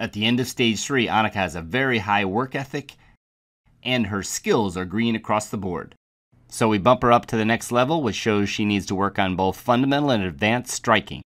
At the end of stage 3, Annika has a very high work ethic, and her skills are green across the board. So we bump her up to the next level, which shows she needs to work on both fundamental and advanced striking.